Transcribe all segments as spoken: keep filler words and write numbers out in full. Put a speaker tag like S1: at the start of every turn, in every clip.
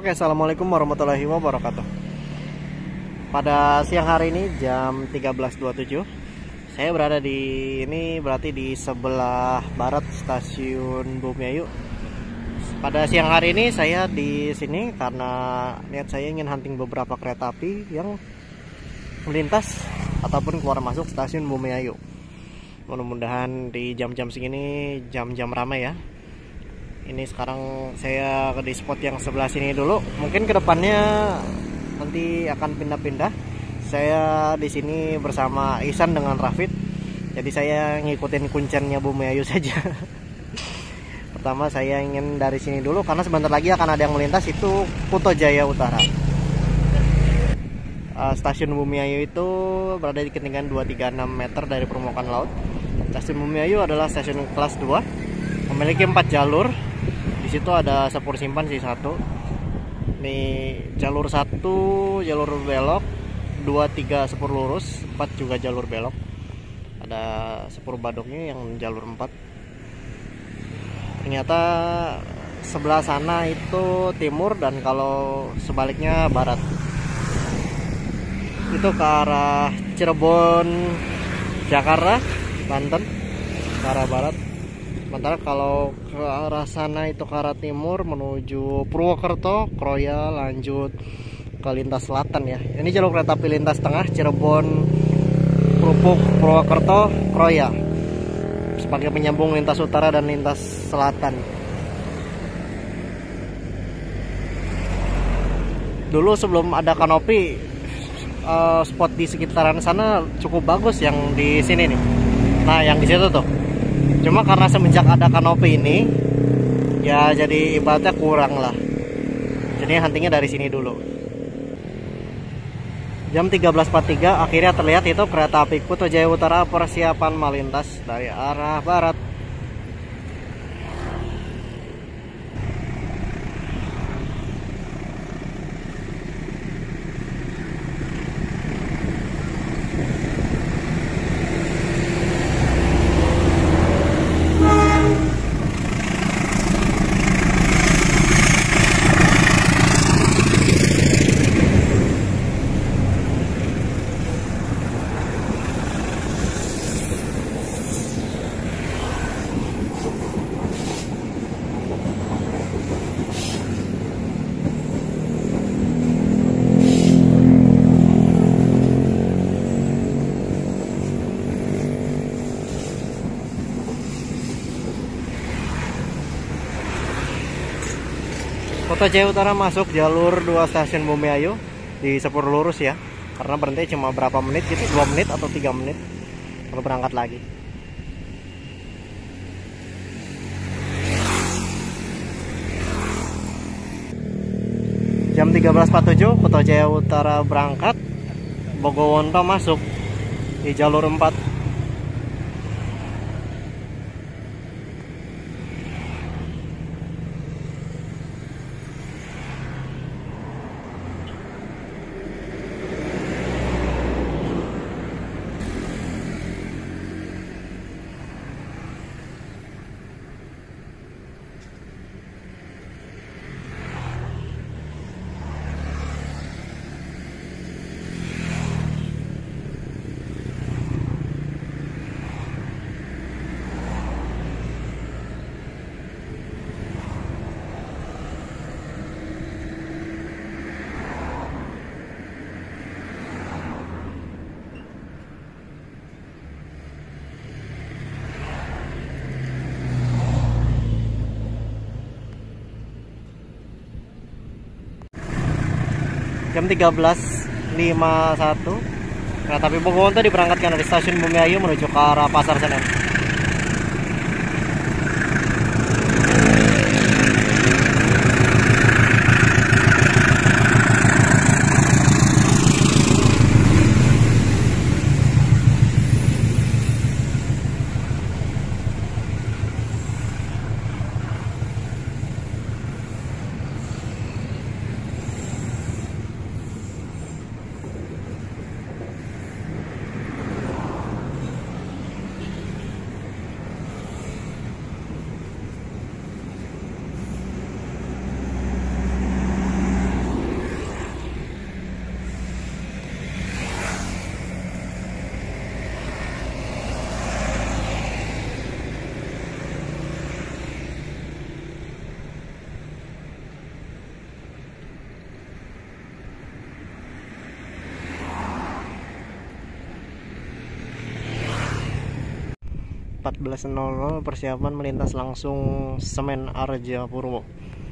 S1: Oke, assalamualaikum warahmatullahi wabarakatuh. Pada siang hari ini jam tiga belas dua puluh tujuh, saya berada di ini berarti di sebelah barat stasiun Bumiayu. Pada siang hari ini saya di sini karena niat saya ingin hunting beberapa kereta api yang melintas ataupun keluar masuk stasiun Bumiayu. Mudah-mudahan di jam-jam segini jam-jam ramai ya. Ini sekarang saya di spot yang sebelah sini dulu. Mungkin kedepannya nanti akan pindah-pindah. Saya di sini bersama Ihsan dengan Rafid. Jadi saya ngikutin kuncennya Bumiayu saja. Pertama saya ingin dari sini dulu karena sebentar lagi akan ada yang melintas, itu Putrajaya Utara. Uh, stasiun Bumiayu itu berada di ketinggian dua ratus tiga puluh enam meter dari permukaan laut. Stasiun Bumiayu adalah stasiun kelas dua, memiliki empat jalur. Di situ ada sepur simpan sih satu. Nih jalur satu jalur belok, dua tiga sepur lurus, empat juga jalur belok. Ada sepur badoknya yang jalur empat. Ternyata sebelah sana itu timur dan kalau sebaliknya barat. Itu ke arah Cirebon, Jakarta, Banten, ke arah barat. Sementara kalau ke arah sana itu ke arah timur menuju Purwokerto, Kroya, lanjut ke lintas selatan ya. Ini jalur kereta api lintas tengah Cirebon, Krupuk, Purwokerto, Kroya, sebagai penyambung lintas utara dan lintas selatan. Dulu sebelum ada kanopi, uh, spot di sekitaran sana cukup bagus yang di sini nih. Nah, yang di situ tuh. Cuma karena semenjak ada kanopi ini, ya jadi ibaratnya kurang lah. Jadi huntingnya dari sini dulu. Jam tiga belas empat puluh tiga akhirnya terlihat itu kereta api Putrajaya Utara persiapan melintas dari arah barat. Putrajaya Utara masuk jalur dua stasiun Bumiayu di sepur lurus ya, karena berhenti cuma berapa menit gitu, dua menit atau tiga menit lalu berangkat lagi. Jam tiga belas empat puluh tujuh Putrajaya Utara berangkat, Bogowonto masuk di jalur empat. Jam tiga belas lima puluh satu kereta api Bogowonto diberangkatkan dari stasiun Bumiayu menuju ke arah Pasar Senen. empat belas nol nol persiapan melintas langsung Semen Arja Purwo.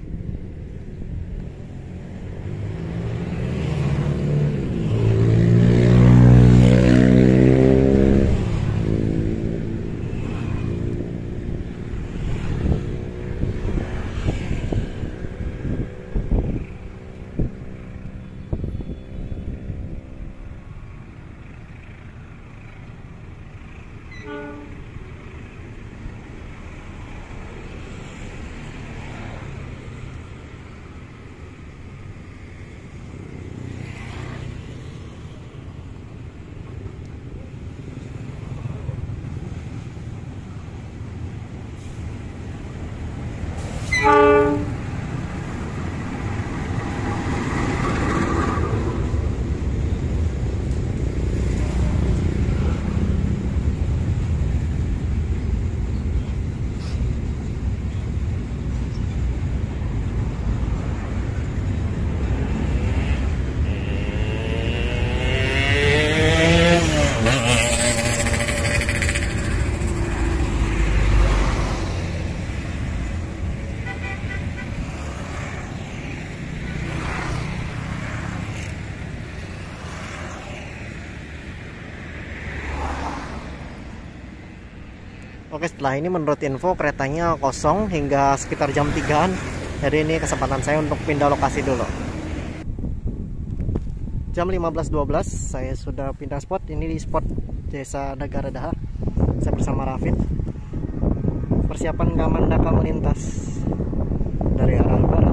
S1: Oke, setelah ini menurut info keretanya kosong hingga sekitar jam tigaan. Jadi ini kesempatan saya untuk pindah lokasi dulu. Jam lima belas dua belas saya sudah pindah spot. Ini di spot Desa Negara Daha. Saya bersama Rafid. Persiapan Kamandaka melintas dari arah barat.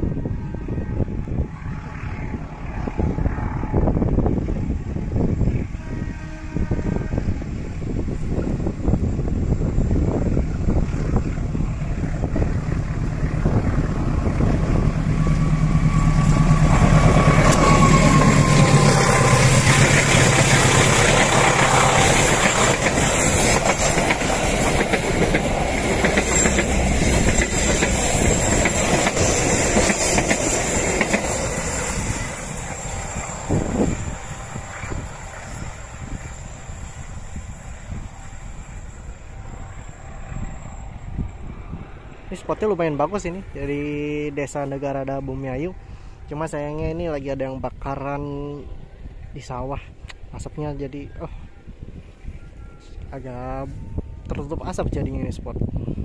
S1: Ini spotnya lumayan bagus ini, dari Desa Negara Daha Bumiayu. Cuma sayangnya ini lagi ada yang bakaran di sawah. Asapnya jadi oh agak tertutup asap jadinya ini spot.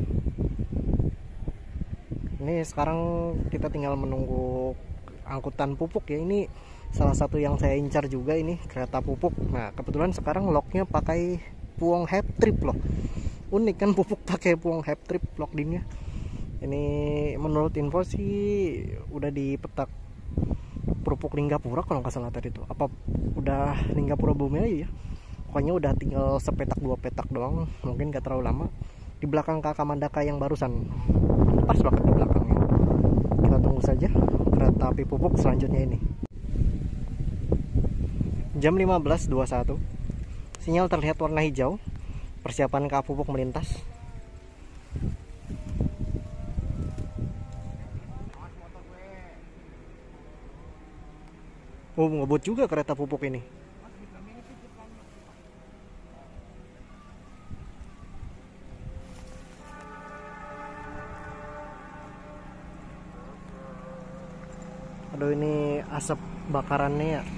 S1: Ini sekarang kita tinggal menunggu angkutan pupuk ya. Ini salah satu yang saya incar juga, ini kereta pupuk. Nah kebetulan sekarang loknya pakai Puong Hep Trip loh. Unik kan pupuk pakai Puong Hep Trip lok dinnya. Ini menurut info sih udah dipetak Pupuk Linggapura kalau nggak salah tadi itu. Apa udah Linggapura Bumiayu ya? Pokoknya udah tinggal sepetak dua petak doang, mungkin gak terlalu lama. Di belakang Kamandaka yang barusan, pas banget di belakangnya. Kita tunggu saja kereta api pupuk selanjutnya ini. Jam lima belas dua puluh satu, sinyal terlihat warna hijau. Persiapan K A pupuk melintas. Oh, ngebut juga kereta pupuk ini. Aduh, ini asap bakarannya ya.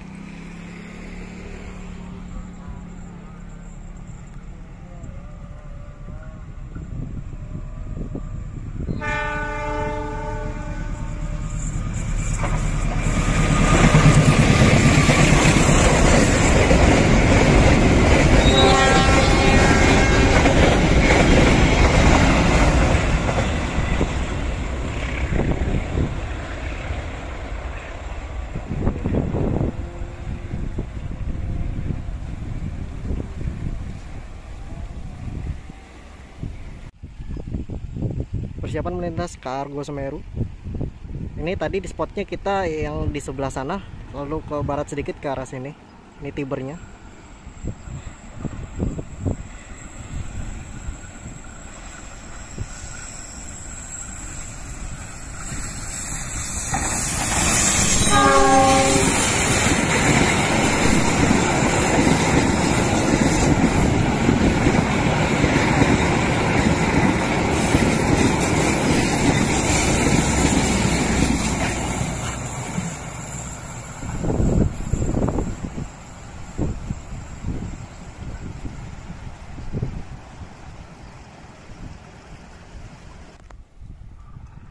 S1: Persiapan melintas ke Argo Semeru. Ini tadi di spotnya kita yang di sebelah sana, lalu ke barat sedikit ke arah sini. Ini tibernya.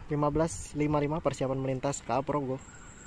S1: lima belas lima puluh lima persiapan melintas K A Progo.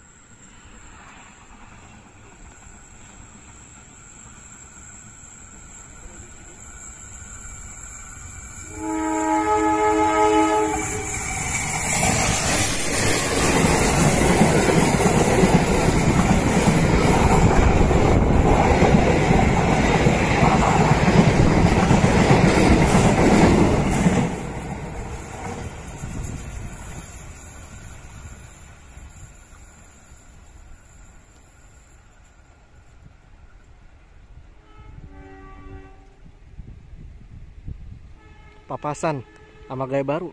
S1: Papasan sama gaya baru.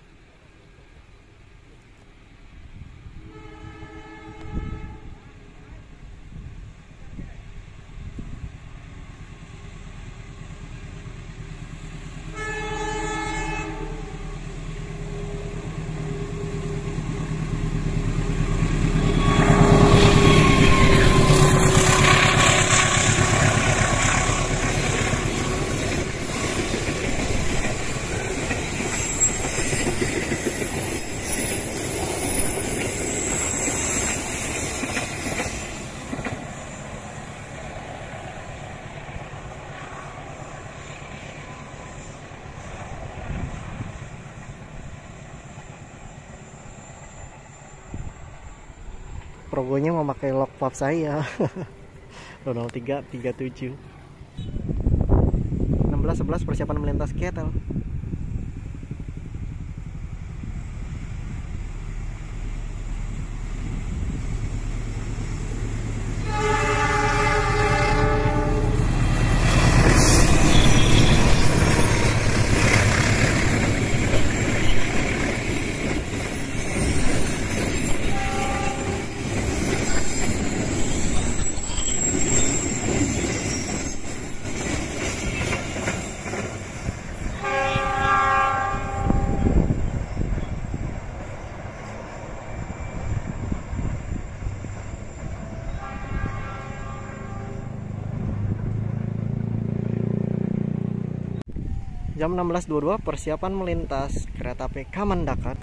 S1: Progonya memakai lock pap saya. nol tiga tiga tujuh. enam belas sebelas persiapan melintas Kettle. Jam enam belas dua puluh dua persiapan melintas kereta api Kamandaka.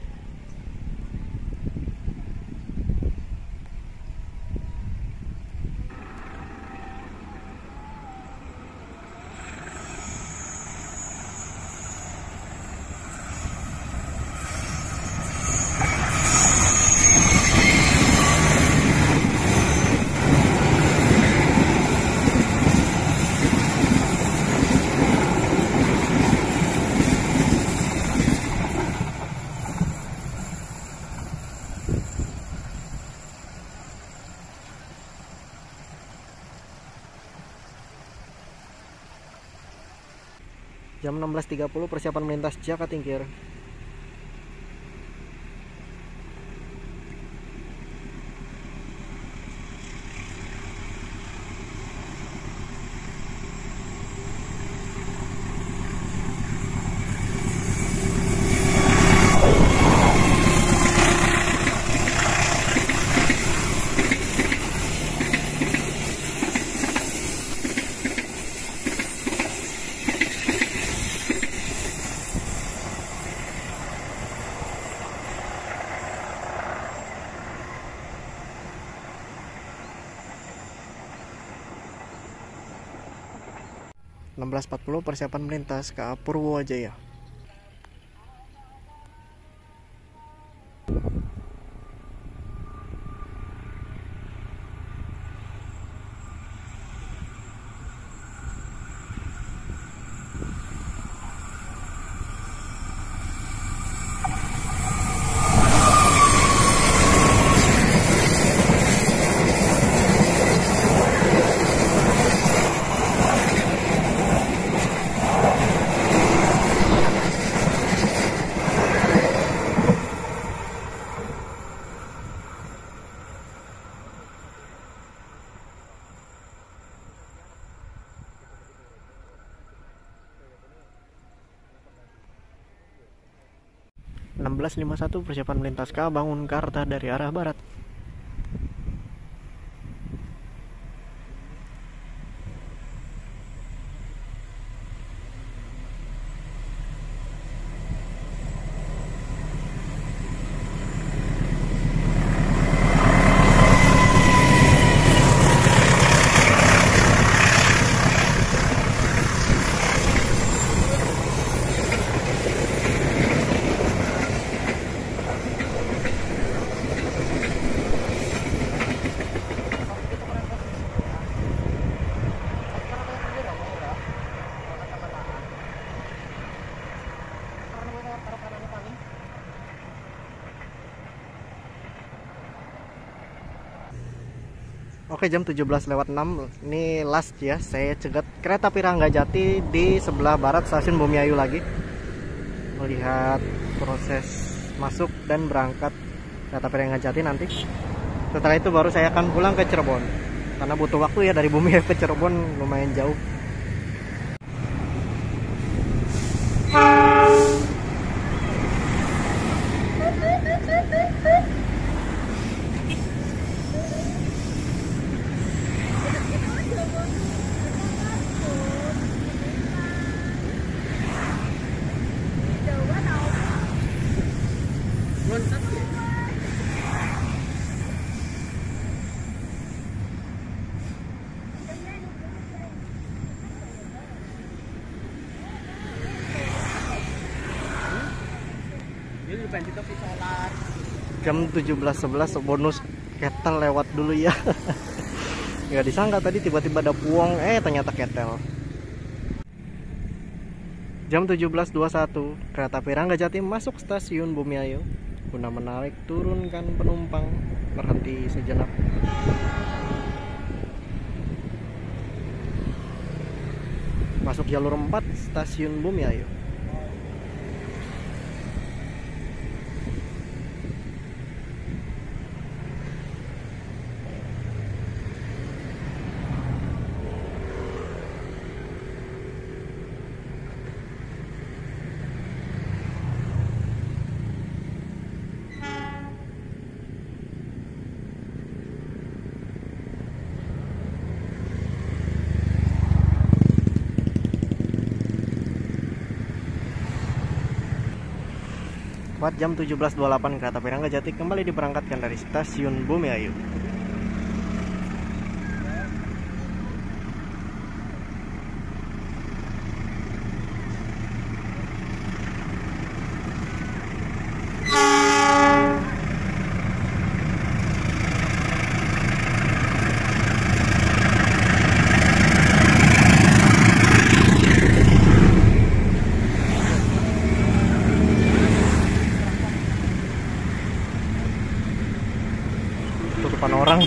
S1: Jam enam belas tiga puluh persiapan melintas Jakatingkir. enam belas empat puluh persiapan melintas K A Purwojaya. enam belas lima puluh satu persiapan melintas K A Bangunkarta dari arah barat. Oke, jam tujuh belas lewat enam. Ini last ya. Saya cegat kereta api Ranggajati di sebelah barat stasiun Bumiayu lagi. Melihat proses masuk dan berangkat kereta api Ranggajati nanti. Setelah itu baru saya akan pulang ke Cirebon. Karena butuh waktu ya, dari Bumiayu ke Cirebon lumayan jauh. Jam tujuh belas sebelas bonus ketel lewat dulu ya. Nggak disangka tadi tiba-tiba ada puong, eh ternyata ketel. Jam tujuh belas dua puluh satu kereta api Ranggajati masuk stasiun Bumiayu. Guna menarik turunkan penumpang, berhenti sejenak. Masuk jalur empat stasiun Bumiayu. Jam tujuh belas dua puluh delapan kereta api Ranggajati kembali diberangkatkan dari stasiun Bumiayu. Tutupan orang.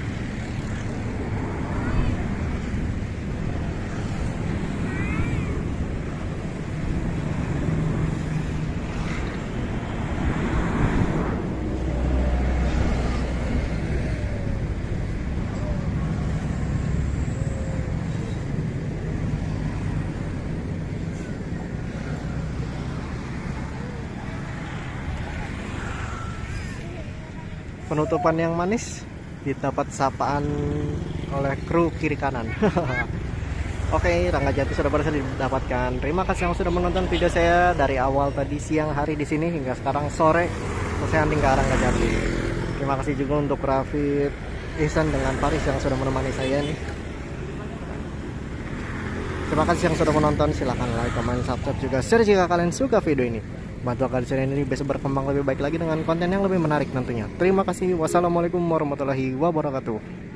S1: Penutupan yang manis didapat sapaan oleh kru kiri kanan. Oke, Ranggajati sudah berhasil didapatkan. Terima kasih yang sudah menonton video saya dari awal tadi siang hari di sini hingga sekarang sore. Saya anting ke Ranggajati. Terima kasih juga untuk Rafid, Ihsan dengan Paris yang sudah menemani saya nih. Terima kasih yang sudah menonton. Silahkan like, comment, subscribe juga share jika kalian suka video ini. Bantu agar channel ini bisa berkembang lebih baik lagi dengan konten yang lebih menarik tentunya. Terima kasih. Wassalamualaikum warahmatullahi wabarakatuh.